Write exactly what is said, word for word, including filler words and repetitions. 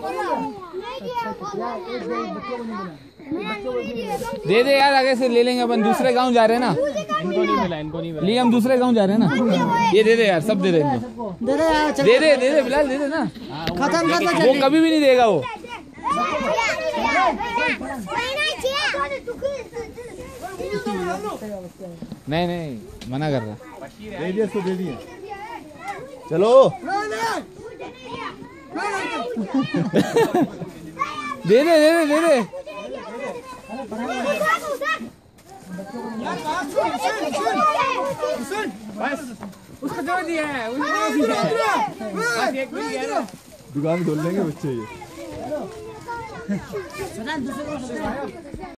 दे दे यार, आगे से ले लेंगे अपन। दूसरे गांव जा रहे हैं ना, इनको नहीं मिला, इनको नहीं मिला। लिए हम दूसरे गांव जा रहे हैं ना। ये दे दे यार, सब दे दे इनको। दे दे यार, दे दे दे दे बिलाल, दे दे ना। खत्म कर दो, वो कभी भी नहीं देगा वो। नहीं नहीं, मना कर रहा। दे दिया तो दे दिया। चलो दे दे दे दे दे दे। बस उसको दे दिया है, उसको दे दिया है। बस एक मिल गया ना, दुकान खोल लेंगे बच्चे ये।